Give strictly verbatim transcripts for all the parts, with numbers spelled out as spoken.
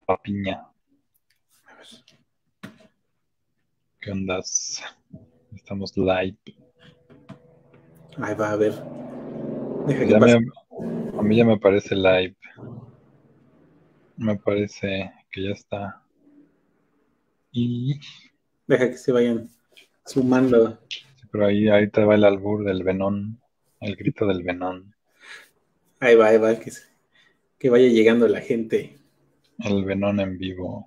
piña. ¿Qué ondas? Estamos live. Ahí va, a ver. Deja que Ya pase. me, a mí ya me parece live. Me parece que ya está. Y Deja que se vayan sumando. sí, pero ahí ahorita va el albur del Venón, el grito del Venón, Ahí va, ahí va, que, se- que vaya llegando la gente. el Venón en vivo.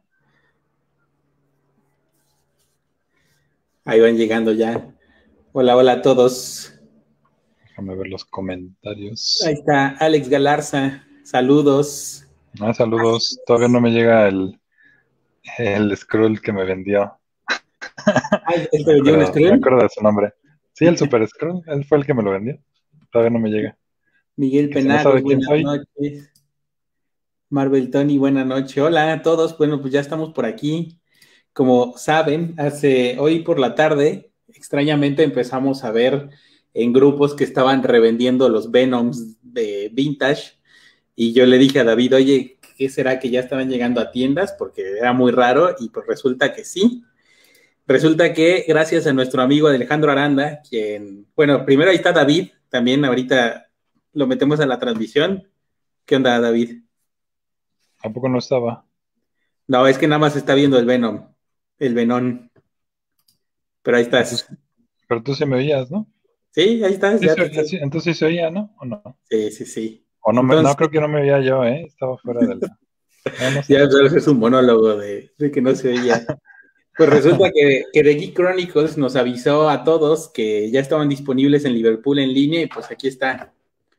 Ahí van llegando ya. Hola, hola a todos. Déjame ver los comentarios. Ahí está Alex Galarza. Saludos. Ah, saludos. Todavía no me llega el, el scroll que me vendió. Ay, ¿él Me te vendió un acuerdo, me scroll? acuerdo de su nombre. Sí, el Super Scroll, él fue el que me lo vendió. Todavía no me llega. Miguel Que si no Penagos, sabe quién buenas soy, noches. Marvel Tony, buenas noches. Hola a todos. Bueno, pues ya estamos por aquí. Como saben, hace hoy por la tarde, extrañamente empezamos a ver en grupos que estaban revendiendo los Venoms de Vintage. Y yo le dije a David, oye, ¿qué será que ya estaban llegando a tiendas? Porque era muy raro y pues resulta que sí. Resulta que gracias a nuestro amigo Alejandro Aranda, quien, bueno, primero ahí está David, también ahorita lo metemos a la transmisión. ¿Qué onda, David? tampoco no estaba. No, es que nada más está viendo el Venom, el Venón, pero ahí estás. Entonces, pero tú sí me oías, ¿no? Sí, ahí estás, Sí, ya se- te eh, estoy. sí, entonces sí se oía, ¿no? ¿O no? Sí, sí, sí. O no, me, no, Entonces, creo que no me oía yo, ¿eh? Estaba fuera de la... No, no sé. ya sabes, es un monólogo de, de que no se oía. Pues resulta que, que The Geek Chronicles nos avisó a todos que ya estaban disponibles en Liverpool en línea y pues aquí está.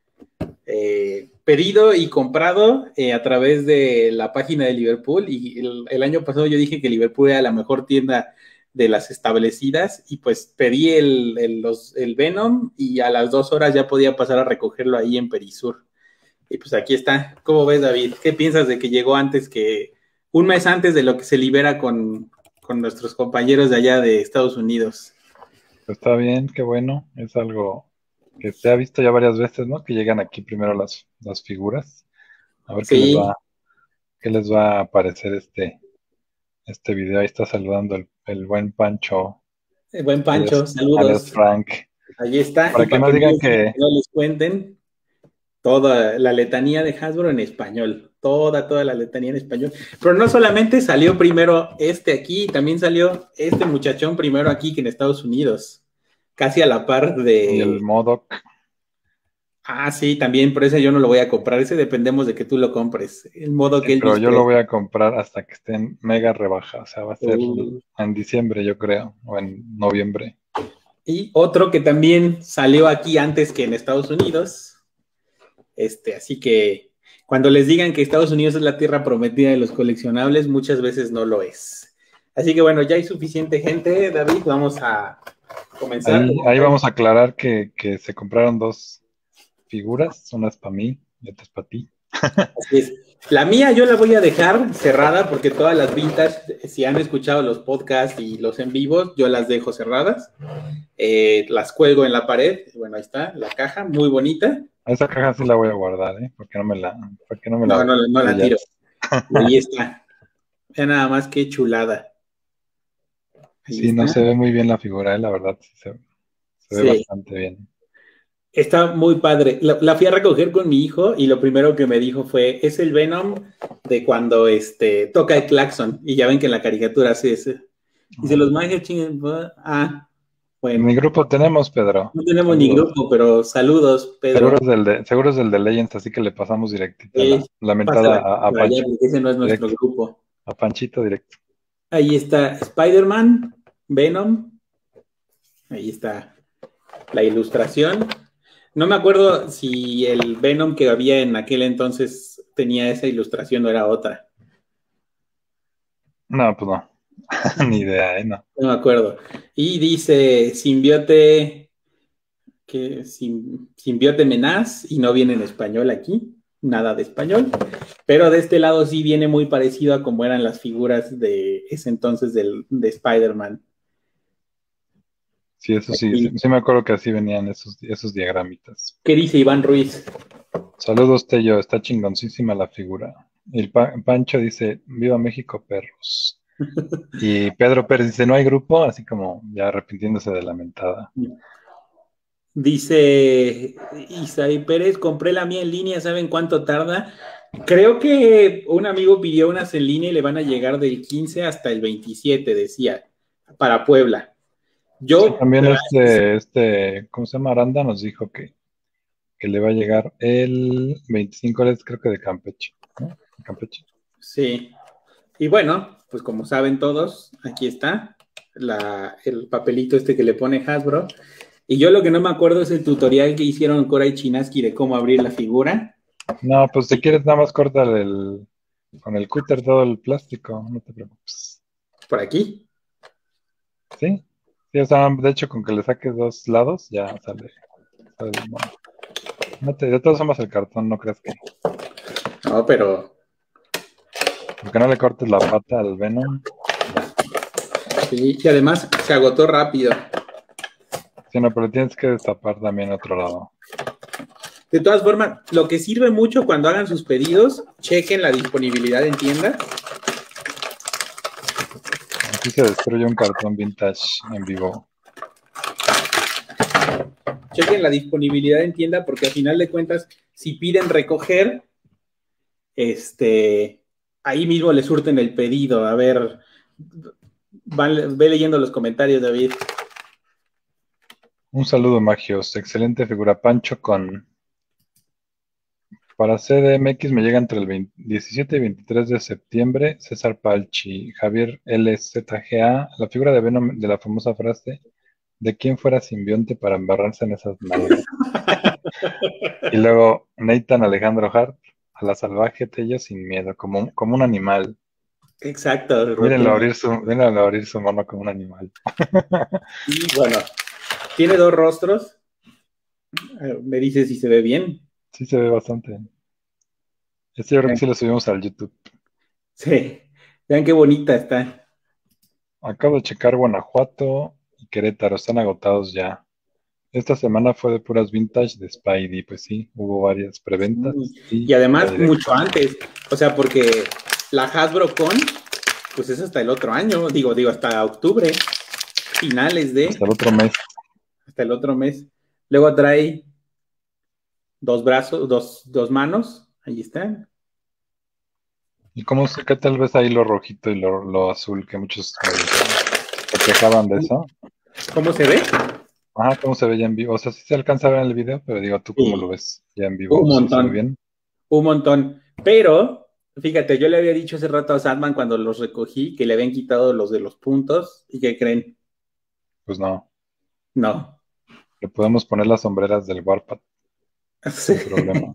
Eh, pedido y comprado eh, a través de la página de Liverpool y el, el año pasado yo dije que Liverpool era la mejor tienda de las establecidas y pues pedí el, el, los, el Venom y a las dos horas ya podía pasar a recogerlo ahí en Perisur. Y pues aquí está. ¿Cómo ves, David? ¿Qué piensas de que llegó antes que, un mes antes de lo que se libera con, con nuestros compañeros de allá de Estados Unidos? Está bien, qué bueno. Es algo que se ha visto ya varias veces, ¿no? Que llegan aquí primero las, las figuras. A ver qué les Sí, va, qué les va a parecer este, este video. Ahí está saludando el, el buen Pancho, eh, buen alias, Pancho, alias saludos. Frank. Ahí está. Y Para que para no que no digan les, que, no les cuenten toda la letanía de Hasbro en español. Toda, toda la letanía en español. Pero no solamente salió primero este aquí, también salió este muchachón primero aquí que en Estados Unidos. Casi a la par y el de. Modoc, Ah, sí, también, por eso yo no lo voy a comprar. Ese dependemos de que tú lo compres. El modo sí, que pero Elvis yo lo Presley. voy a comprar hasta que esté en mega rebaja. O sea, va a ser Uh. en diciembre, yo creo, o en noviembre. Y otro que también salió aquí antes que en Estados Unidos. Este, así que cuando les digan que Estados Unidos es la tierra prometida de los coleccionables, muchas veces no lo es. Así que bueno, ya hay suficiente gente, David. Vamos a comenzar. Ahí, ahí vamos a aclarar que, que se compraron dos figuras, una es para mí y otra es para ti. Así es. La mía yo la voy a dejar cerrada porque todas las vintage, si han escuchado los podcasts y los en vivos, yo las dejo cerradas. Eh, las cuelgo en la pared. Bueno, ahí está la caja, muy bonita. Esa caja sí la voy a guardar, ¿eh? Porque no me la, porque no me No, la no, no la tiro. sellas. Y ahí está. Ya nada más que chulada. Ahí Sí, no está. se ve muy bien la figura, ¿eh? La verdad, sí se, se ve Sí, bastante bien. está muy padre. La, la, fui a recoger con mi hijo y lo primero que me dijo fue, es el Venom de cuando este, toca el claxon. Y ya ven que en la caricatura hace ese. Dice, los magios chingan. Ah, En bueno. mi grupo tenemos, Pedro. No tenemos ni Saludos. grupo, pero saludos, Seguro Pedro. es del de, seguro es del de Legends, así que le pasamos directita Eh, la, la mentada pásala a, a para allá Pancho. porque ese no es nuestro Directo, grupo. a Panchito directo. Ahí está Spider-Man, Venom. Ahí está la ilustración. No me acuerdo si el Venom que había en aquel entonces tenía esa ilustración o era otra. No, pues no. Ni idea, ¿eh? No. No me acuerdo. Y dice simbiote, que sim, simbiote menaz, y no viene en español aquí, nada de español. Pero de este lado sí viene muy parecido a como eran las figuras de ese entonces del, de Spider-Man. Sí, eso sí, sí, Aquí. sí me acuerdo que así venían esos, esos diagramitas. ¿Qué dice Iván Ruiz? Saludos, Tello, está chingoncísima la figura. El Pa- Pancho dice, Viva México, perros. Y Pedro Pérez dice, no hay grupo, así como ya arrepintiéndose de la mentada. Dice Isaí Pérez, compré la mía en línea, ¿saben cuánto tarda? Creo que un amigo pidió unas en línea y le van a llegar del quince hasta el veintisiete, decía, para Puebla. Sí, Yo, también este, este, ¿cómo se llama? Aranda nos dijo que, que le va a llegar el veinticinco, es creo que de Campeche, ¿no? De Campeche. sí. Y bueno, pues como saben todos, aquí está la, el papelito este que le pone Hasbro. Y yo lo que no me acuerdo es el tutorial que hicieron Cora y Chinaski de cómo abrir la figura. No, pues si quieres nada más corta el, con el cúter todo el plástico, no te preocupes. Por aquí. ¿Sí? Sí, o sea, de hecho con que le saques dos lados ya sale, sale el mono. No te, de todas formas el cartón, no creas que... No, pero Porque no le cortes la pata al Venom, ya. sí, y además se agotó rápido. Sí, no, pero tienes que destapar también otro lado. De todas formas, lo que sirve mucho cuando hagan sus pedidos, chequen la disponibilidad en tienda. Aquí se destruye un cartón vintage en vivo. Chequen la disponibilidad en tienda porque al final de cuentas, si piden recoger, este, ahí mismo le surten el pedido. A ver, van, ve leyendo los comentarios, David. Un saludo, Magios. Excelente figura. Pancho con... Para C D M X me llega entre el veinte diecisiete y veintitrés de septiembre. César Palchi, Javier L Z G A, la figura de Venom de la famosa frase ¿de quién fuera simbionte para embarrarse en esas nalgas? Y luego Nathan Alejandro Hart, a la salvaje Tello sin miedo, como, como un animal. Exacto, Mírenlo rotundo. abrir su, mírenlo abrir su mano como un animal. Y bueno, tiene dos rostros. Me dice si se ve bien. Sí se ve bastante. Este yo creo que Vean, sí lo subimos al YouTube. sí, vean qué bonita está. Acabo de checar Guanajuato y Querétaro, están agotados ya. Esta semana fue de puras vintage de Spidey, pues sí, hubo varias preventas Y y ya además, directo. mucho antes. O sea, porque la Hasbro Con, pues es hasta el otro año. Digo, digo, hasta octubre. Finales de. Hasta el otro mes. Hasta el otro mes. Luego trae dos brazos, dos, dos manos. Ahí están. ¿Y cómo se, qué tal vez ahí lo rojito y lo, lo azul que muchos se quejaban de eso? ¿Cómo se ve? Ajá, ¿cómo se ve ya en vivo? O sea, sí se alcanza a ver en el video, pero digo, ¿tú cómo lo Sí, ves ya en vivo? un ¿Sí se ve montón. bien? Un montón. Pero, fíjate, yo le había dicho hace rato a Sandman cuando los recogí que le habían quitado los de los puntos. ¿Y qué creen? Pues no. No. Le podemos poner las sombreras del Warpath sin problema.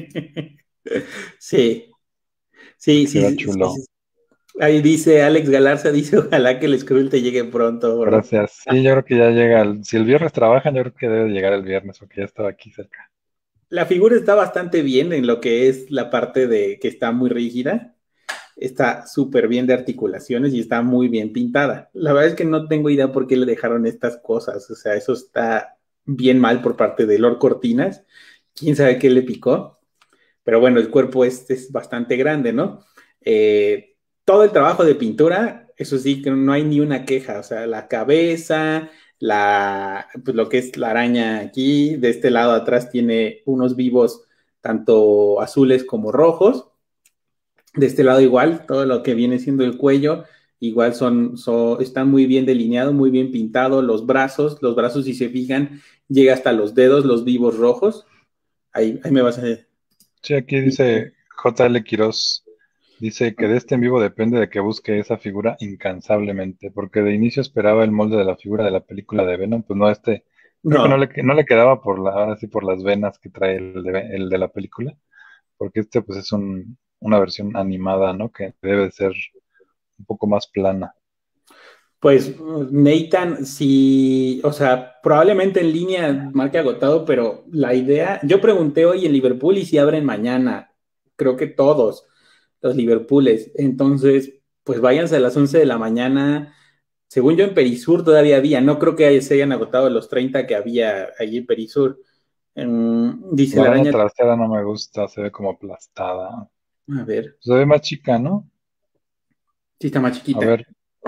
Sí, sí, Porque se sí, ve sí, sí, chulo. sí. Ahí dice Alex Galarza, dice, ojalá que el Skrull te llegue pronto, bro. Gracias. Sí, yo creo que ya llega. el- si el viernes trabajan, yo creo que debe llegar el viernes, porque ya estaba aquí cerca. La figura está bastante bien en lo que es la parte de que está muy rígida. Está súper bien de articulaciones y está muy bien pintada. La verdad es que no tengo idea por qué le dejaron estas cosas. O sea, eso está bien mal por parte de Lord Cortinas. Quién sabe qué le picó. Pero bueno, el cuerpo es, es bastante grande, ¿no? Eh, todo el trabajo de pintura, eso sí, que no hay ni una queja. O sea, la cabeza, la, pues lo que es la araña aquí, de este lado atrás tiene unos vivos tanto azules como rojos. De este lado igual, todo lo que viene siendo el cuello, igual son, son están muy bien delineados, muy bien pintados. Los brazos, los brazos si se fijan, llega hasta los dedos, los vivos rojos. Ahí, ahí me vas a... Sí, aquí dice J L Quiroz. Dice que de este en vivo depende de que busque esa figura incansablemente, porque de inicio esperaba el molde de la figura de la película de Venom, pues no, este, creo que no No, le, no le quedaba por la, ahora sí por las venas que trae el de, el de la película, porque este pues es un, una versión animada, ¿no? Que debe de ser un poco más plana. pues Nathan, sí, o sea, probablemente en línea marque agotado, pero la idea, yo pregunté hoy en Liverpool y si abren mañana, creo que todos los Liverpooles, entonces, pues váyanse a las once de la mañana, según yo en Perisur todavía había, no creo que se hayan agotado los treinta que había allí en Perisur. Um, dice La la araña araña, trasera no me gusta, se ve como aplastada. A ver. Se ve más chica, ¿no? Sí, está más A chiquita. ver,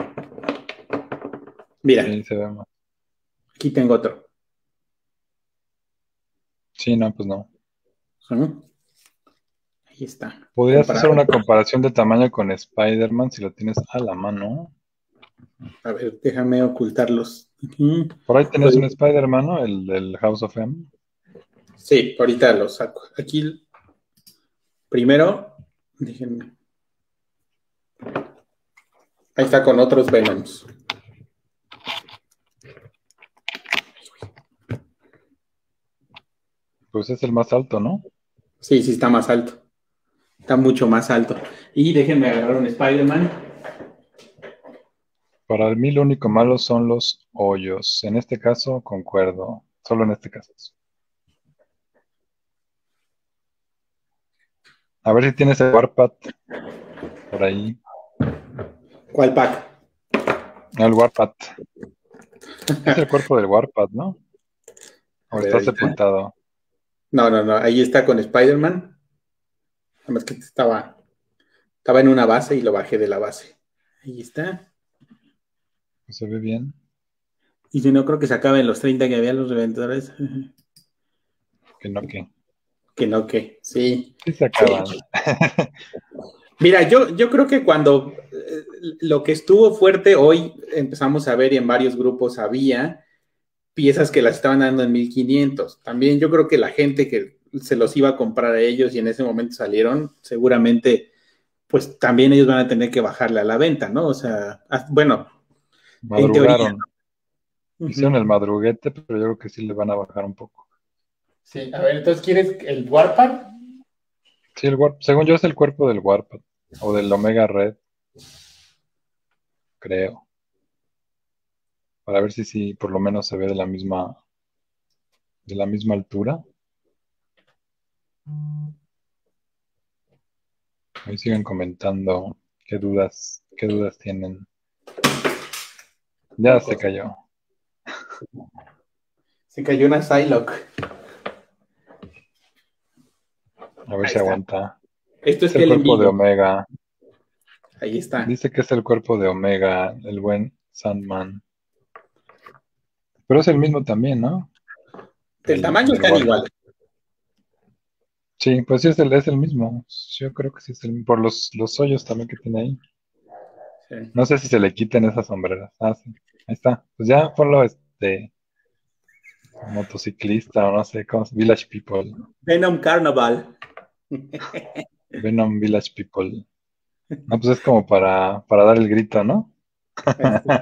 Mira, sí, se ve más. aquí tengo otro. Sí, no, pues no. ¿Sí? Ahí está. Podrías hacer Comparado. una comparación de tamaño con Spider-Man si lo tienes a la mano. A ver, déjame ocultarlos. Ujú. Por ahí tenés Pues, un Spider-Man, ¿no? El del House of M. sí, ahorita los saco. Aquí, primero, déjenme. Ahí está con otros Venoms. Pues es el más alto, ¿no? Sí, sí, está más alto. Está mucho más alto. Y déjenme agarrar un Spider-Man. Para mí lo único malo son los hoyos. En este caso, concuerdo. Solo en este caso. A ver si tienes el Warpath por ahí. ¿Cuál pack? No, el Warpath. Es el cuerpo del Warpath, ¿no? A O ver, está ahorita. sepultado. No, no, no. Ahí está con Spider-Man. Nada más que estaba, estaba en una base y lo bajé de la base. Ahí está. Se ve bien. Y si no, creo que se acaben los treinta que había los reventadores. Que no, que. Que no, que sí. Sí se Sí. acaban. Mira, yo, yo creo que cuando eh, lo que estuvo fuerte hoy, empezamos a ver y en varios grupos había piezas que las estaban dando en mil quinientos. También yo creo que la gente que se los iba a comprar a ellos y en ese momento salieron, seguramente, pues también ellos van a tener que bajarle a la venta, ¿no? O sea, ah, bueno, en teoría. Madrugaron. Hicieron el Uh-huh. madruguete, pero yo creo que sí le van a bajar un poco. Sí, a ver, entonces, ¿quieres el Warpath? Sí, el Warp, según yo es el cuerpo del Warpath. O del Omega Red, creo. Para ver si sí, por lo menos se ve de la misma, de la misma altura. Ahí siguen comentando qué dudas, qué dudas tienen. Ya se cayó. Se cayó una Psylocke. A ver Ahí si está. aguanta. Esto es Es el Kellen cuerpo de Vigo. Omega. Ahí está. Dice que es el cuerpo de Omega, el buen Sandman. Pero es el mismo también, ¿no? El El, tamaño del están Warpath. igual. Sí, pues sí es el, es el mismo. Yo creo que sí es el mismo. Por los, los hoyos también que tiene ahí. Sí. No sé si se le quiten esas sombreras. Ah, sí. Ahí está. Pues ya ponlo este motociclista o no sé cómo es. Village People. Venom Carnival. Venom Village People. No, pues es como para, para dar el grito, ¿no? Ahí está.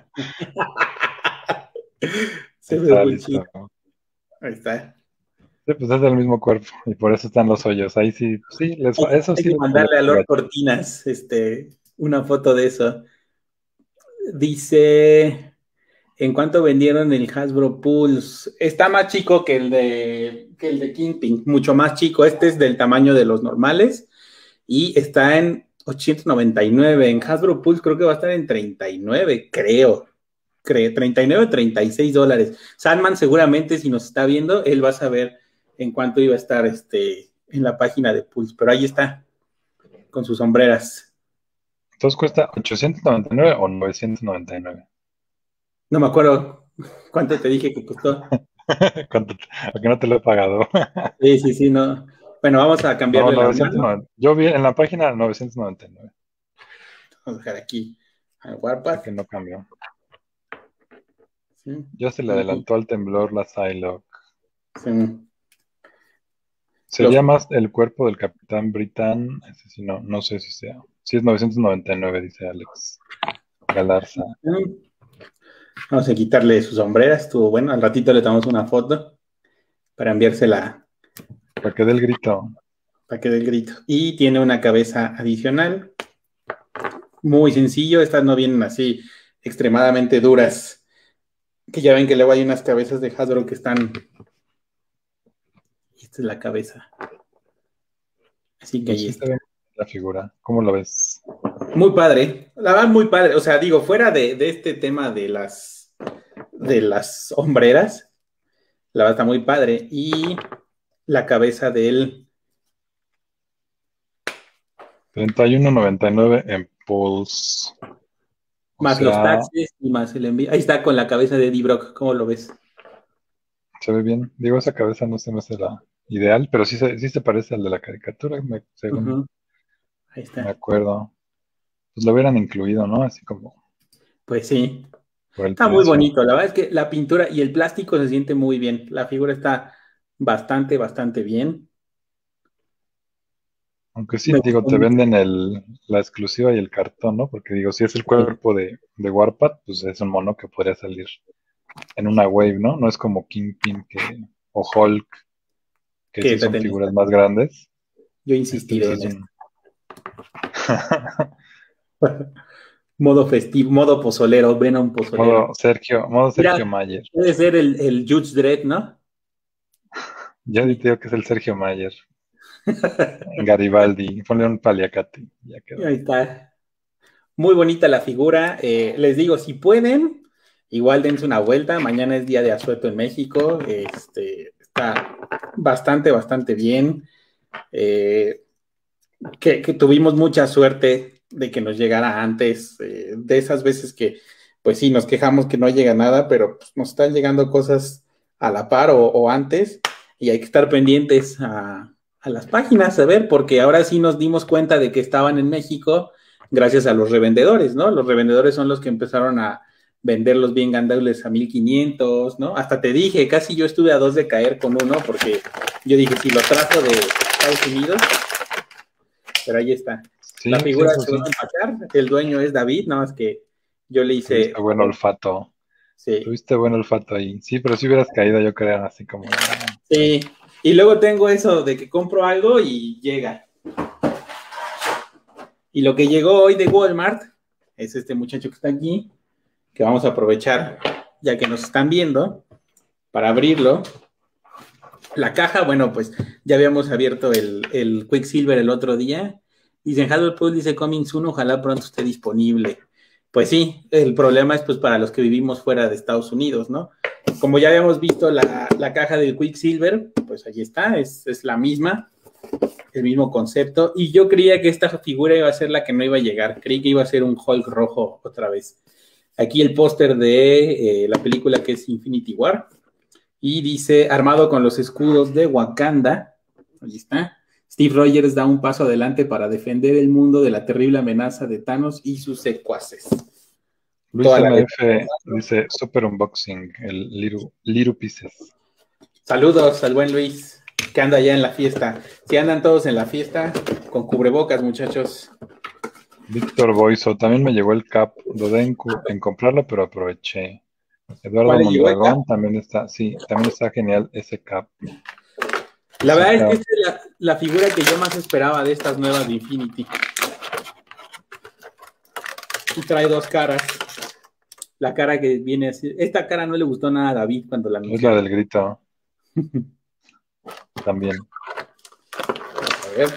Ahí Se ve está, muy chido. listo. Ahí está. Sí, pues es del mismo cuerpo y por eso están los hoyos. Ahí sí, sí, les, Hay, fa- eso hay sí que les falló mandarle a Lord gacho. Cortinas este, una foto de eso. Dice, ¿en cuánto vendieron el Hasbro Pulse? Está más chico que el de, que el de Kingpin, mucho más chico. Este es del tamaño de los normales y está en ochocientos noventa y nueve. En Hasbro Pulse creo que va a estar en treinta y nueve, creo. Creo, treinta y nueve o treinta y seis dólares. Sandman seguramente si nos está viendo, él va a saber en cuánto iba a estar este, en la página de Pulse, pero ahí está, con sus sombreras. Entonces cuesta ochocientos noventa y nueve o novecientos noventa y nueve. No me acuerdo cuánto te dije que costó. ¿Cuánto te- ¿A que no te lo he pagado? Sí, sí, sí, no. Bueno, vamos a No, cambiarle la mano. novecientos noventa. Yo vi en la página novecientos noventa y nueve. Vamos a dejar aquí al O sea Warpath. que no cambió. Sí, Ya se le y, adelantó al temblor la Psylocke. sí, Sería los, más el cuerpo del Capitán Britain. Ese sí, no, no sé si sea. Sí es novecientos noventa y nueve, dice Alex Galarza. vamos a quitarle sus sombreras. Estuvo bueno. Al ratito le tomamos una foto para enviársela Para que dé el grito. para que dé el grito. Y tiene una cabeza adicional. Muy sencillo. Estas no vienen así extremadamente duras. Que ya ven que luego hay unas cabezas de Hasbro que están. Esta es la cabeza. Así que Pues ahí sí se está. ve la figura. ¿Cómo lo ves? Muy padre. La verdad, muy padre. O sea, digo, fuera de, de este tema de las de las hombreras, la verdad está muy padre. Y la cabeza de él. treinta y uno noventa y nueve en Pulse. O Más los sea, taxes y más el envío. Ahí está con la cabeza de Eddie Brock, ¿cómo lo ves? se ve bien. Digo, esa cabeza no se me hace la ideal, pero sí se, sí se parece al de la caricatura, me- según Ujú, ahí me está. acuerdo. Pues lo hubieran incluido, ¿no? Así como Pues sí. por el Está muy precio. bonito. La verdad es que la pintura y el plástico se siente muy bien. La figura está bastante, bastante bien. Aunque sí, Me digo, gustó te mucho. venden el, la exclusiva y el cartón, ¿no? Porque digo, si es el Sí. cuerpo de, de Warpath, pues es un mono que podría salir en una wave, ¿no? No es como Kingpin que, o Hulk, que Que sí te son tenés. figuras más grandes. Yo Este pues insistiré en es esto. un... Modo festivo, modo pozolero, Venom pozolero. modo Sergio, modo Sergio Mira, Mayer. puede ser el, el Judge Dredd, ¿no? Yo Sí. digo que es el Sergio Mayer. En Garibaldi, ponle un paliacate, ya quedó. Ahí está. Muy bonita la figura. Eh, les digo, si pueden, igual dense una vuelta. Mañana es día de asueto en México. Este, está bastante, bastante bien. Eh, que, que tuvimos mucha suerte de que nos llegara antes. Eh, de esas veces que, pues sí, nos quejamos que no llega nada, pero pues, nos están llegando cosas a la par o, o antes. Y hay que estar pendientes a, a las páginas, a ver, porque ahora sí nos dimos cuenta de que estaban en México gracias a los revendedores, ¿no? Los revendedores son los que empezaron a venderlos bien gandables a mil quinientos, ¿no? Hasta te dije, casi yo estuve a dos de caer con uno, porque yo dije, si lo trajo de Estados Unidos, pero ahí está. La Sí, sí, figura eso se va sí. a empacar, el dueño es David, nada más que yo le hice, Tuviste buen olfato. sí, Tuviste buen olfato ahí. Sí, pero si hubieras caído, yo creo, así como de, ah, sí. Y luego tengo eso de que compro algo y llega. Y lo que llegó hoy de Walmart es este muchacho que está aquí, que vamos a aprovechar ya que nos están viendo para abrirlo. La caja, bueno, pues ya habíamos abierto el, el Quicksilver el otro día. Dicen, Harold dice Coming Soon, ojalá pronto esté disponible. Pues sí, el problema es pues para los que vivimos fuera de Estados Unidos, ¿no? Como ya habíamos visto la, la caja del Quicksilver, pues allí está, es, es la misma, el mismo concepto. Y yo creía que esta figura iba a ser la que no iba a llegar, creí que iba a ser un Hulk rojo otra vez. Aquí el póster de eh, la película que es Infinity War. Y dice, armado con los escudos de Wakanda, ahí está, Steve Rogers da un paso adelante para defender el mundo de la terrible amenaza de Thanos y sus secuaces. Luis Toda la M letra. F dice Super Unboxing, el Little, Little Pieces. Saludos al buen Luis, que anda ya en la fiesta. Si andan todos en la fiesta, con cubrebocas, muchachos. Víctor Boiso, también me llegó el cap. Dudé en, cu- en comprarlo, pero aproveché. Eduardo ¿Cuál le llegó acá? Mondragón también está, sí, también está genial ese cap. La Ese verdad es que cap. esta es la, la figura que yo más esperaba de estas nuevas de Infinity. Y trae dos caras. La cara que viene así. Esta cara no le gustó nada a David cuando la Es la anunciaron. del grito también. A ver.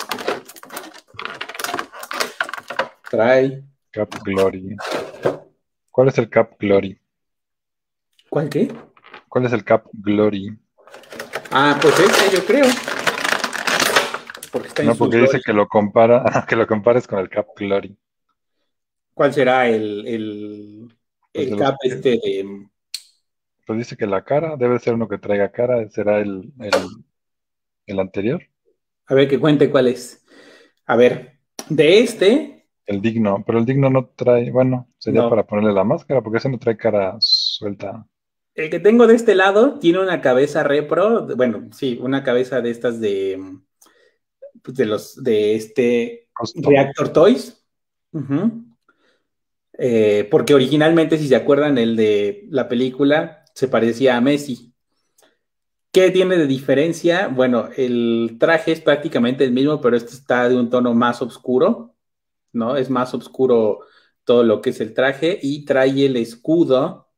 Trae. Cap Glory. ¿Cuál es el Cap Glory? ¿Cuál qué? ¿Cuál es el Cap Glory? Ah, pues este yo creo. Porque está en No, su porque dice gloria. que lo compara, que lo compares con el Cap Glory. ¿Cuál será el, el, Pues el de los cap que, este de... pues dice que la cara debe ser uno que traiga cara, será el, el, el anterior, A ver, que cuente cuál es. A ver, de este, el digno, pero el digno no trae, bueno, sería no. para ponerle la máscara, porque ese no trae cara suelta. El que tengo de este lado tiene una cabeza repro, bueno, sí, una cabeza de estas de, pues, de los, de este Custom. Reactor Toys. Ujú. Eh, porque originalmente, si se acuerdan, el de la película se parecía a Messi. ¿Qué tiene de diferencia? Bueno, el traje es prácticamente el mismo, pero este está de un tono más oscuro, ¿no? Es más oscuro todo lo que es el traje y trae el escudo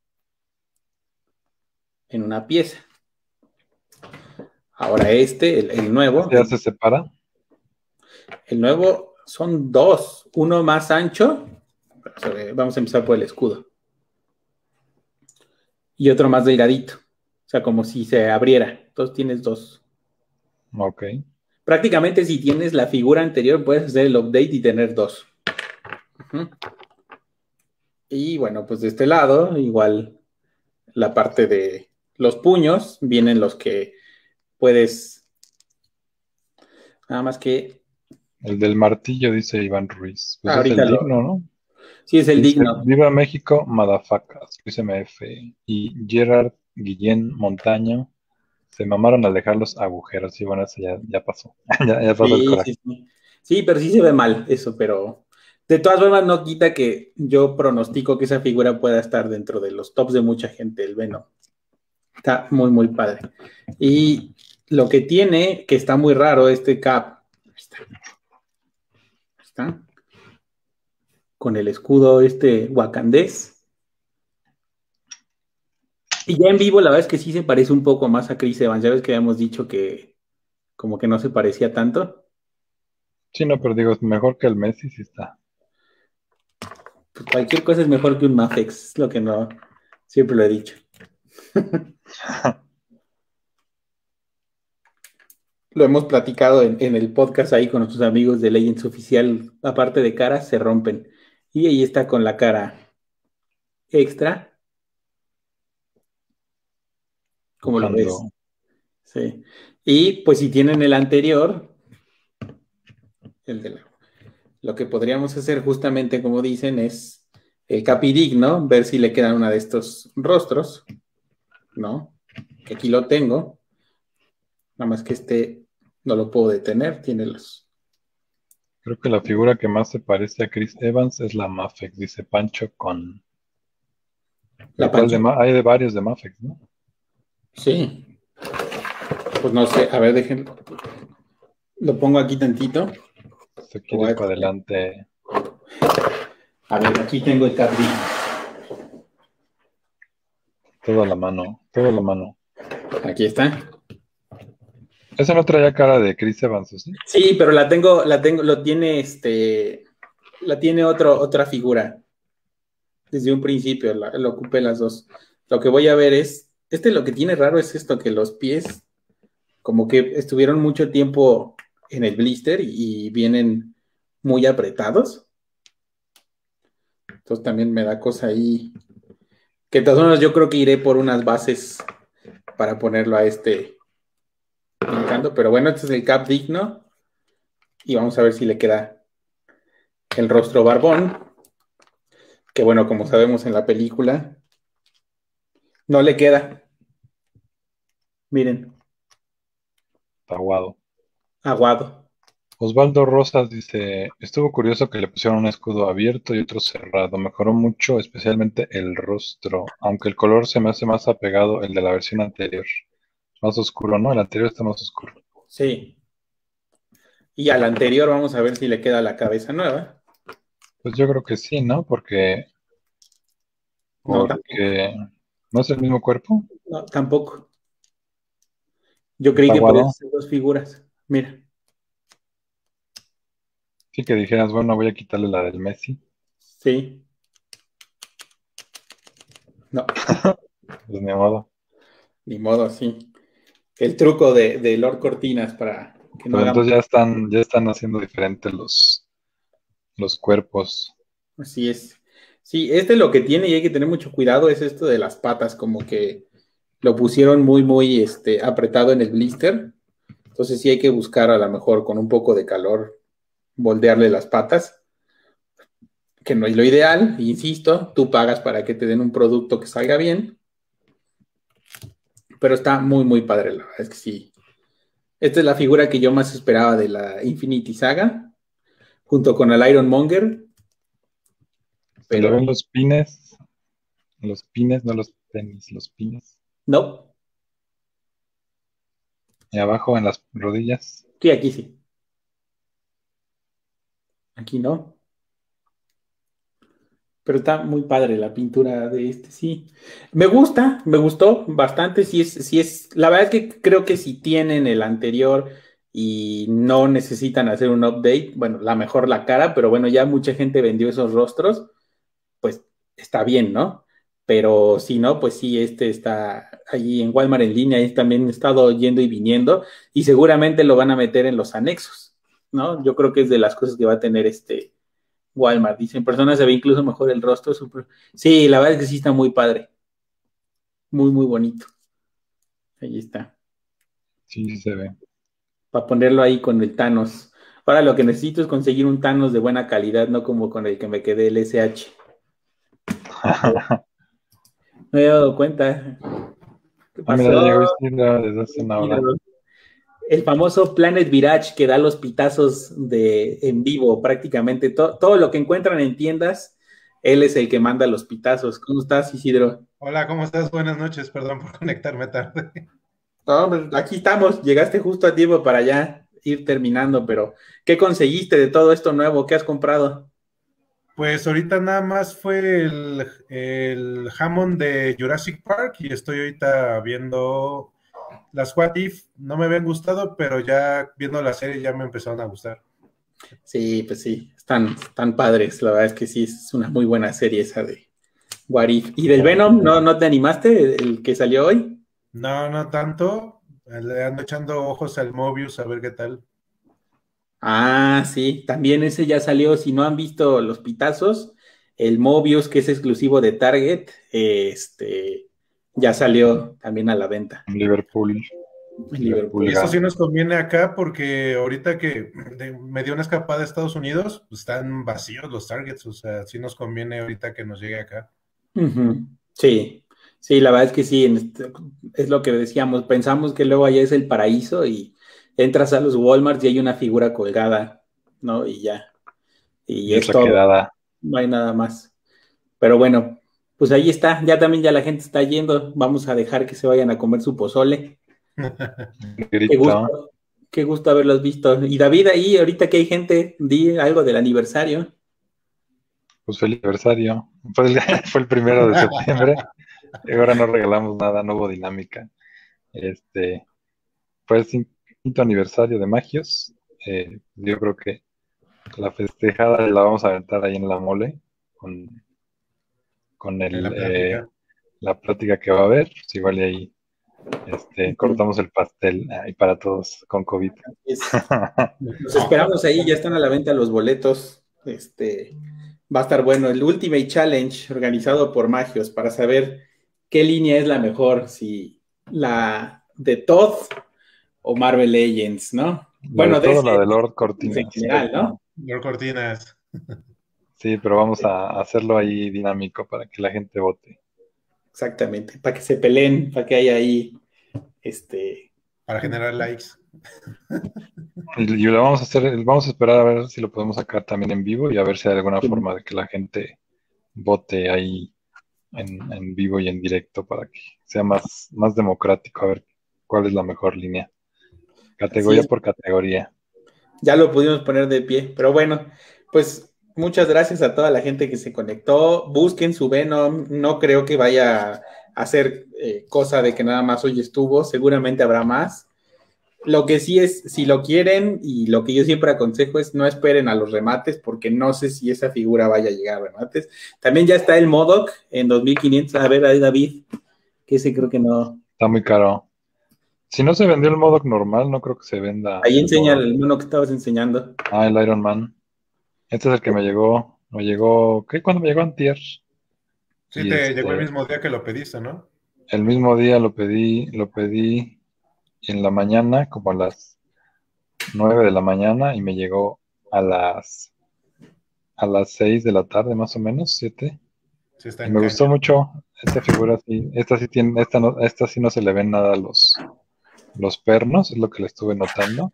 en una pieza. Ahora este, el, el nuevo, Ese ya se separa. el nuevo son dos, uno más ancho, vamos a empezar por el escudo, y otro más delgadito, o sea, como si se abriera. Entonces tienes dos. Ok. prácticamente si tienes la figura anterior, puedes hacer el update y tener dos. Uh-huh. Y bueno, pues de este lado, igual la parte de los puños, vienen los que puedes, nada más que... El del martillo, dice Iván Ruiz. Pues es Ahorita el lo... digno, ¿no? Sí, es el Dice, digno. Viva México, Madafacas, Luis M F. Y Gerard Guillén Montaño. Se mamaron al dejar los agujeros. Y bueno, eso ya, ya pasó. ya, ya pasó el Sí, coraje. sí, sí. Sí, pero sí se ve mal eso, pero de todas formas no quita que yo pronostico que esa figura pueda estar dentro de los tops de mucha gente, el Venom. Está muy, muy padre. Y lo que tiene, que está muy raro, este Cap, está, está con el escudo este wakandés. Y ya en vivo, la verdad es que sí se parece un poco más a Chris Evans. Ya ves que habíamos dicho que como que no se parecía tanto. Sí, no, pero digo, mejor que el Messi sí está. Pues cualquier cosa es mejor que un Mafex, es lo que no, siempre lo he dicho. Lo hemos platicado en, en el podcast ahí con nuestros amigos de Legends Oficial, aparte de caras, se rompen. Y ahí está con la cara extra, como lo ves. Pujando. Sí. Y pues si tienen el anterior, el de la- lo que podríamos hacer justamente, como dicen, es el capidigno, ver si le quedan una de estos rostros, ¿no? Que aquí lo tengo, nada más que este no lo puedo detener, tiene los... Creo que la figura que más se parece a Chris Evans es la Mafex, dice Pancho con... La Pero ¿cuál de pancha. Ma- Hay de varios de Mafex, ¿no? Sí, pues no sé, a ver, déjenlo. Lo pongo aquí tantito. Se Lo quiere voy ir a para copiar. adelante. A ver, aquí tengo el capidigno. Todo a la mano, todo a la mano. Aquí está. Ese no traía cara de Chris Evans, ¿o sí? Sí, pero la tengo, la tengo, lo tiene este, la tiene otro, otra figura. Desde un principio, la, lo ocupé las dos. Lo que voy a ver es, este lo que tiene raro es esto, que los pies como que estuvieron mucho tiempo en el blister y, y vienen muy apretados. Entonces también me da cosa ahí. Que de todas formas yo creo que iré por unas bases para ponerlo a este brincando. Pero bueno, este es el cap digno. Y vamos a ver si le queda el rostro barbón. Que bueno, como sabemos en la película, no le queda. Miren, Aguado. aguado. Osvaldo Rosas dice, estuvo curioso que le pusieron un escudo abierto y otro cerrado. Mejoró mucho, especialmente el rostro, aunque el color se me hace más apegado el de la versión anterior. Más oscuro, ¿no? El anterior está más oscuro. Sí. Y al anterior vamos a ver si le queda la cabeza nueva. Pues yo creo que sí, ¿no? Porque, No, tampoco. porque no es el mismo cuerpo. No, tampoco. Yo creí Está que podías aguado. hacer dos figuras. Mira, Sí que dijeras, bueno, voy a quitarle la del Messi. sí. No, Pues ni modo. ni modo, sí. El truco de, de Lord Cortinas para que no Pero hagamos. entonces ya están, ya están haciendo diferentes los, los cuerpos. Así es. Sí, este lo que tiene y hay que tener mucho cuidado es esto de las patas, como que lo pusieron muy, muy este, apretado en el blister. Entonces sí hay que buscar a lo mejor con un poco de calor moldearle las patas, que no es lo ideal, insisto, tú pagas para que te den un producto que salga bien, pero está muy, muy padre, la verdad es que sí. Esta es la figura que yo más esperaba de la Infinity Saga, junto con el Iron Monger, Se le pero ven los pines, los pines, no los tenis, los pines. no, Y abajo en las rodillas. sí, aquí sí, aquí no. Pero está muy padre la pintura de este, sí. Me gusta, me gustó bastante. Sí es, sí es, la verdad es que creo que si tienen el anterior y no necesitan hacer un update, bueno, la mejor la cara, pero bueno, ya mucha gente vendió esos rostros, pues está bien, ¿no? pero si no, pues sí, este está allí en Walmart en línea, y también he estado yendo y viniendo, y seguramente lo van a meter en los anexos, ¿no? Yo creo que es de las cosas que va a tener este Walmart. Dice, en persona se ve incluso mejor el rostro. Super... Sí, la verdad es que sí está muy padre. Muy, muy bonito. Ahí está. Sí, sí se ve. Para ponerlo ahí con el Thanos. Ahora lo que necesito es conseguir un Thanos de buena calidad, no como con el que me quedé el S H. Me he dado cuenta. ¿Qué Ah, mira, ya llegó pasó? Isidro desde hace una hora. El famoso Planet Virage que da los pitazos de, en vivo prácticamente. To, todo lo que encuentran en tiendas, él es el que manda los pitazos. ¿Cómo estás, Isidro? Hola, ¿cómo estás? Buenas noches, perdón por conectarme tarde. No, pues, aquí estamos, llegaste justo a tiempo para ya ir terminando, pero ¿qué conseguiste de todo esto nuevo? ¿Qué has comprado? Pues ahorita nada más fue el, el Hammond de Jurassic Park y estoy ahorita viendo las What If. No me habían gustado, pero ya viendo la serie ya me empezaron a gustar. Sí, pues sí, están, están padres, la verdad es que sí, es una muy buena serie esa de What If. ¿Y del Venom, no, no te animaste, el que salió hoy? No, no tanto. Le ando echando ojos al Mobius a ver qué tal. Ah, sí, también ese ya salió. Si no han visto los pitazos, el Mobius, que es exclusivo de Target, este, ya salió también a la venta En Liverpool. en Liverpool Liverpool. Eso Gap. sí nos conviene acá porque ahorita que de- me dio una escapada a Estados Unidos, pues están vacíos los Targets, o sea, sí nos conviene ahorita que nos llegue acá. Ujú. Sí, sí, la verdad es que sí, en este- es lo que decíamos. Pensamos que luego allá es el paraíso y entras a los Walmart y hay una figura colgada, ¿no? Y ya, y Y es otra todo, quedada. no hay nada más. Pero bueno, pues ahí está, ya también ya la gente está yendo, vamos a dejar que se vayan a comer su pozole. Qué Grito. gusto, qué gusto haberlos visto. Y David, ahí, ahorita que hay gente, di algo del aniversario. Pues feliz aniversario. Fue el, fue el primero de septiembre. Y ahora no regalamos nada, no hubo dinámica. Este, fue el cin- quinto aniversario de Magios. Eh, yo creo que la festejada la vamos a aventar ahí en la mole con, con En el, la eh, plática. la plática que va a haber. Pues igual y ahí este, Ujú. cortamos el pastel ahí para todos con COVID. Es- Los esperamos ahí, ya están a la venta los boletos. Este, va a estar bueno el Ultimate Challenge organizado por Magios para saber qué línea es la mejor, si la de Todd o Marvel Legends, ¿no? La de Bueno, de todo, ese la de Lord en Cortinas. general, ¿no? Lord Cortinas. Sí, pero vamos a hacerlo ahí dinámico para que la gente vote. Exactamente, para que se peleen, para que haya ahí, este, Para generar likes. Y, y lo vamos a hacer, vamos a esperar a ver si lo podemos sacar también en vivo y a ver si hay alguna forma de que la gente vote ahí en, en vivo y en directo para que sea más, más democrático, a ver cuál es la mejor línea, así categoría es, por categoría. ya lo pudimos poner de pie, pero bueno, pues muchas gracias a toda la gente que se conectó, busquen su Venom, no creo que vaya a hacer eh, cosa de que nada más hoy estuvo, seguramente habrá más. Lo que sí es, si lo quieren, y lo que yo siempre aconsejo es no esperen a los remates, porque no sé si esa figura vaya a llegar a remates. También ya está el MODOK en dos mil quinientos. A ver, ahí David, que ese creo que no. Está muy caro. Si no se vendió el modo normal, no creo que se venda Ahí el enseña modo. el mono que estabas enseñando. Ah, el Iron Man. Este es el que me llegó. Me llegó, ¿qué? ¿Cuándo me llegó antier? Sí, Y te llegó el este, mismo día que lo pediste, ¿no? el mismo día lo pedí, lo pedí en la mañana, como a las nueve de la mañana, y me llegó a las a las seis de la tarde, más o menos, siete. Sí, está Y en me gustó caña. mucho esta figura, sí. Esta sí tiene, esta no, esta sí no se le ven nada los, los pernos, es lo que le estuve notando.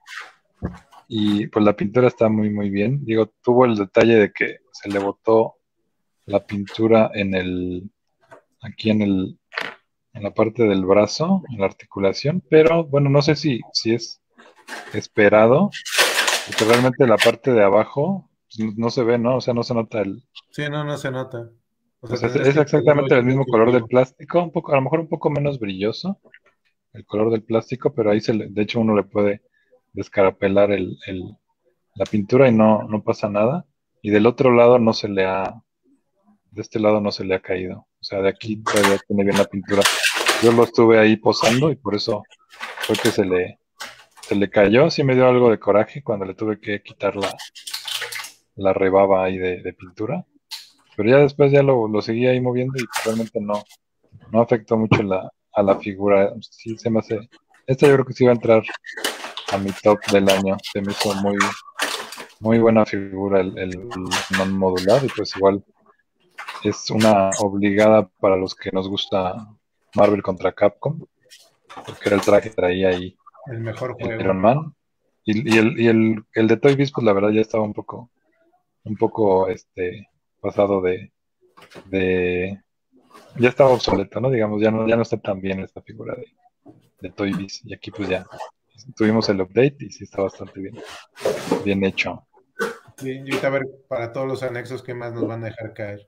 Y pues la pintura está muy, muy bien. Digo, tuvo el detalle de que se le botó la pintura en el, aquí en el, en la parte del brazo, en la articulación, pero bueno, no sé si, si es esperado, porque realmente la parte de abajo pues, no se ve, ¿no? O sea, no se nota el, Sí, no, no se nota. O sea, pues es, tendrías es que instalarlo exactamente yo el creo mismo que en color del vivo. plástico, un poco, a lo mejor un poco menos brilloso, el color del plástico, pero ahí se le, de hecho uno le puede descarapelar el, el- la pintura y no, no pasa nada. Y del otro lado no se le ha, de este lado no se le ha caído. O O sea, de aquí todavía tiene bien la pintura. Yo lo estuve ahí posando y por eso fue que se le, se le cayó. Sí me dio algo de coraje cuando le tuve que quitar la, la rebaba ahí de, de pintura. Pero ya después ya lo, lo seguí ahí moviendo y realmente no, no afectó mucho la, a la figura. Sí se me hace. Esta yo creo que sí va a entrar a mi top del año. Se me hizo muy, muy buena figura el, el non modular y pues igual es una obligada para los que nos gusta Marvel contra Capcom, porque era el traje que traía ahí El mejor el juego. Iron Man. Y, y, el, y el, el de Toy Biz, pues la verdad ya estaba un poco, un poco este pasado de, de ya estaba obsoleto, ¿no? Digamos, ya no, ya no está tan bien esta figura de, de Toy Biz. Y aquí pues ya tuvimos el update y sí está bastante bien, bien hecho. Sí, y ahorita a ver para todos los anexos qué más nos van a dejar caer.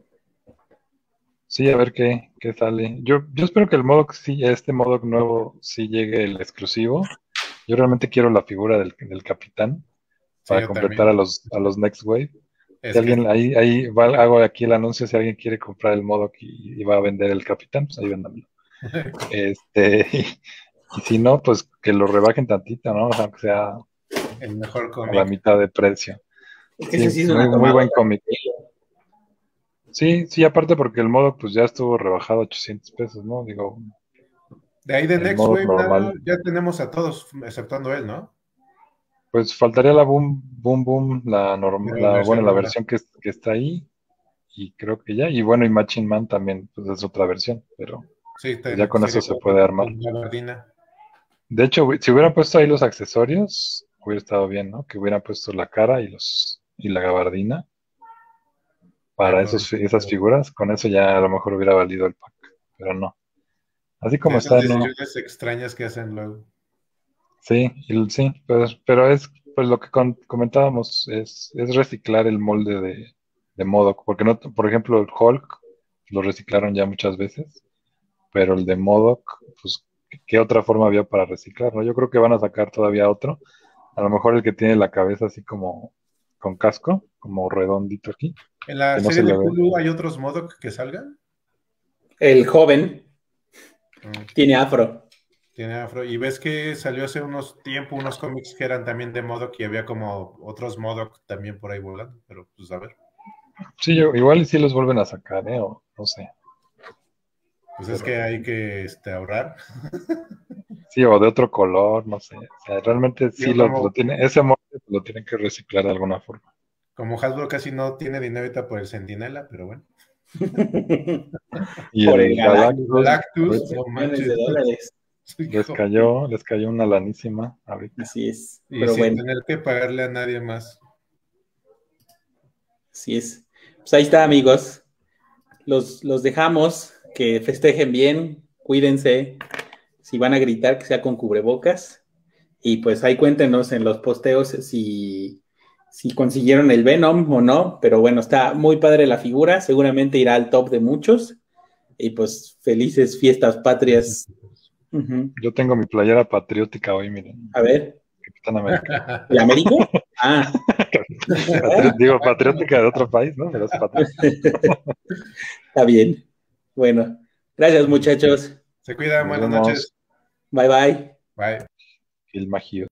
Sí, a ver qué, qué sale. Yo, yo espero que el modo sí, este modo nuevo sí llegue el exclusivo. Yo realmente quiero la figura del, del capitán Sí, para yo completar a también. los, a los Next Wave. Es Si que alguien, ahí, ahí va, hago aquí el anuncio, si alguien quiere comprar el modo y, y va a vender el capitán, pues ahí véndamelo. Este, y, y si no, pues que lo rebajen tantito, ¿no? O sea, que sea el mejor a la cómic. mitad de precio. Es que Sí, ese sí es muy, una muy tomada buen de cómic. pelo. Sí, sí, aparte porque el modo pues ya estuvo rebajado a ochocientos pesos, ¿no? Digo, De ahí de el Next modo Wave, nada, normal. ya tenemos a todos, exceptuando él, ¿no? Pues faltaría la Boom Boom Boom, la, norm- Pero la bueno, versión la nueva. versión que, es- que está ahí, y creo que ya, y bueno, y Machine Man también, pues es otra versión, pero Sí, pues ya ten- con eso sería se puede armar. con gabardina. De hecho, si hubieran puesto ahí los accesorios, hubiera estado bien, ¿no? Que hubieran puesto la cara y los y la gabardina Ya para con esos, fi- esas figuras, con eso ya a lo mejor hubiera valido el pack, pero no. Así de como esas está, no. decisiones extrañas que hacen luego. Sí, y- sí, pues, pero es pues lo que con- comentábamos, es, es reciclar el molde de, de MODOK, porque no, por ejemplo, el Hulk lo reciclaron ya muchas veces, pero el de MODOK, pues, ¿qué otra forma había para reciclarlo? Yo creo que van a sacar todavía otro, a lo mejor el que tiene la cabeza así como con casco, como redondito aquí, En la que no serie se le de ve. Hulu hay otros MODOK que salgan. El joven Mm, tiene afro. tiene afro. Y ves que salió hace unos tiempo unos cómics que eran también de MODOK y había como otros MODOK también por ahí volando. Pero pues a ver. Sí, yo, igual y sí los vuelven a sacar, ¿eh? O no sé. Pues es Pero que hay que este, ahorrar. sí, o de otro color, no sé. O sea, realmente sí Yo lo, lo como, tiene, ese molde lo tienen que reciclar de alguna forma. como Hasbro casi no tiene dinero ahorita por el Centinela, pero bueno. Y Por el el Galactus. Galactus, Galactus, ahorita no Millones de manches. dólares. les Hijo. cayó, les cayó una lanísima ahorita. Así es. Y Pero sin bueno, tener que pagarle a nadie más. así es. Pues ahí está, amigos. Los, los dejamos. Que festejen bien. Cuídense. Si van a gritar, que sea con cubrebocas. Y pues ahí cuéntenos en los posteos si, si consiguieron el Venom o no. Pero bueno, está muy padre la figura. Seguramente irá al top de muchos. Y pues felices fiestas patrias. Ujú. Yo tengo mi playera patriótica hoy, miren, A ver, Capitán América. ¿el América? Ah, Patri- digo, patriótica de otro país, ¿no? Pero es patriótica. está bien. Bueno, gracias muchachos. Se cuidan, Nos buenas vemos. noches. Bye bye. Bye. El magio.